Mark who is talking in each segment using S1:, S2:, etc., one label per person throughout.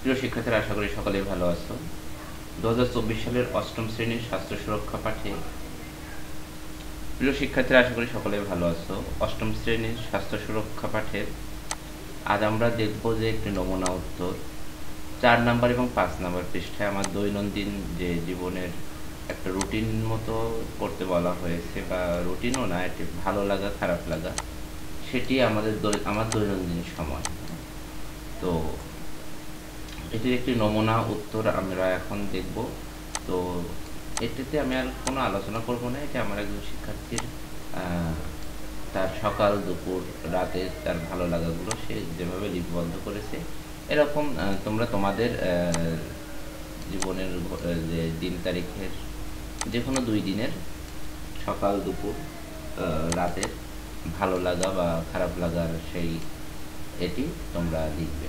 S1: প্রিয় শিক্ষার্থীরা, আশা করি সকলেই ভালো আছো। 2024 সালের অষ্টম শ্রেণীর স্বাস্থ্য সুরক্ষা পাঠে প্রিয় শিক্ষার্থীরা আশা করি সকলেই ভালো আছো। অষ্টম শ্রেণীর স্বাস্থ্য সুরক্ষা পাঠের আজ আমরা দেখব যে একটি নমুনা উত্তর 4 নাম্বার এবং 5 নাম্বার পৃষ্ঠায় আমার দৈনন্দিন যে জীবনের একটা রুটিন মতো করতে বলা হয়েছে, বা রুটিনও না, এটি ভালো লাগা খারাপ লাগা, সেটি আমার দৈনন্দিন সময়। তো এটির একটি নমুনা উত্তর আমরা এখন দেখব। তো এটিতে আমি আর কোনো আলোচনা করব না। এটি আমার একজন শিক্ষার্থীর তার সকাল দুপুর রাতে তার ভালো লাগাগুলো সে যেভাবে লিপিবদ্ধ করেছে, এরকম তোমরা তোমাদের জীবনের যে দিন তারিখের যে কোনো 2 দিনের সকাল দুপুর রাতের ভালো লাগা বা খারাপ লাগার সেই এটি তোমরা লিখবে।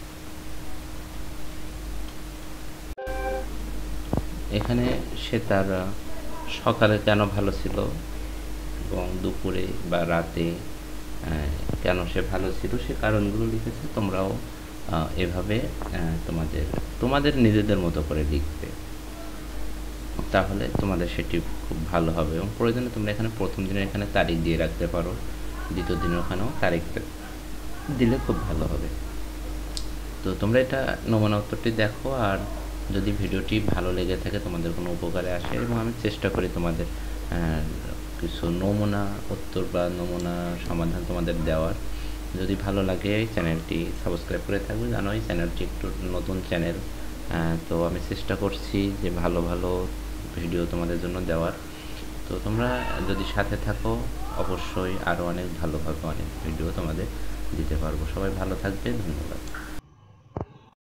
S1: এখানে সে তার সকালে কেন ভালো ছিল এবং দুপুরে বা রাতে কেন সে ভালো ছিল সে কারণগুলো লিখেছে। তোমরাও এভাবে তোমাদের নিজেদের মতো করে লিখবে, তাহলে তোমাদের সেটি খুব ভালো হবে। এবং প্রয়োজনে তোমরা এখানে প্রথম দিনের এখানে তারিখ দিয়ে রাখতে পারো, দ্বিতীয় দিনের ওখানেও তারিখ দিলে খুব ভালো হবে। তো তোমরা এটা নমুনা উত্তরটি দেখো, আর যদি ভিডিওটি ভালো লেগে থাকে, তোমাদের কোনো উপকারে আসে, এবং আমি চেষ্টা করি তোমাদের কিছু নমুনা উত্তর বা নমুনা সমাধান তোমাদের দেওয়ার, যদি ভালো লাগে চ্যানেলটি সাবস্ক্রাইব করে থাকবে। জানো এই চ্যানেলটি একটু নতুন চ্যানেল, তো আমি চেষ্টা করছি যে ভালো ভালো ভিডিও তোমাদের জন্য দেওয়ার। তো তোমরা যদি সাথে থাকো, অবশ্যই আরও অনেক ভালোভাবে অনেক ভিডিও তোমাদের দিতে পারবো। সবাই ভালো থাকবে, ধন্যবাদ।